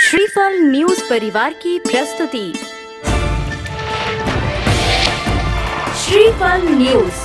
श्रीफल न्यूज परिवार की प्रस्तुति। श्रीफल न्यूज।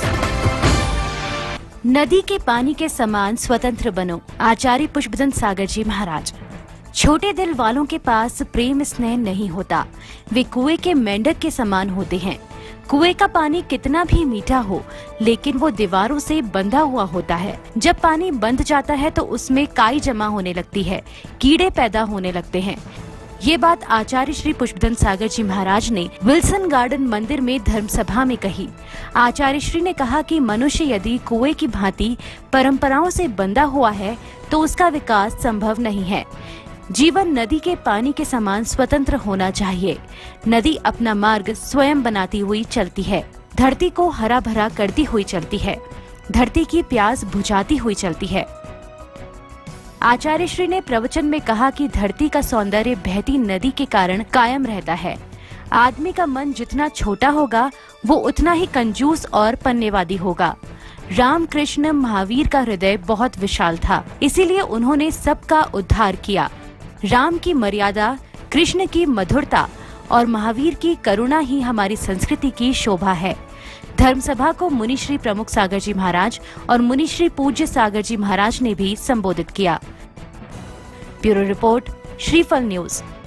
नदी के पानी के समान स्वतंत्र बनो, आचार्य पुष्पदंत सागर जी महाराज। छोटे दिल वालों के पास प्रेम स्नेह नहीं होता, वे कुएं के मेंढक के समान होते हैं। कुएं का पानी कितना भी मीठा हो, लेकिन वो दीवारों से बंधा हुआ होता है। जब पानी बंध जाता है तो उसमें काई जमा होने लगती है, कीड़े पैदा होने लगते हैं। ये बात आचार्य श्री पुष्पदंत सागर जी महाराज ने विल्सन गार्डन मंदिर में धर्म सभा में कही। आचार्य श्री ने कहा कि मनुष्य यदि कुएं की भांति परंपराओं से बंधा हुआ है तो उसका विकास संभव नहीं है। जीवन नदी के पानी के समान स्वतंत्र होना चाहिए। नदी अपना मार्ग स्वयं बनाती हुई चलती है, धरती को हरा भरा करती हुई चलती है, धरती की प्यास बुझाती हुई चलती है। आचार्य श्री ने प्रवचन में कहा कि धरती का सौंदर्य बहती नदी के कारण कायम रहता है। आदमी का मन जितना छोटा होगा वो उतना ही कंजूस और पन्नेवादी होगा। राम कृष्ण महावीर का हृदय बहुत विशाल था, इसीलिए उन्होंने सबका उद्धार किया। राम की मर्यादा, कृष्ण की मधुरता और महावीर की करुणा ही हमारी संस्कृति की शोभा है। धर्मसभा को मुनि श्री प्रमुख सागर जी महाराज और मुनि श्री पूज्य सागर जी महाराज ने भी संबोधित किया। Bureau report, Shriphal news.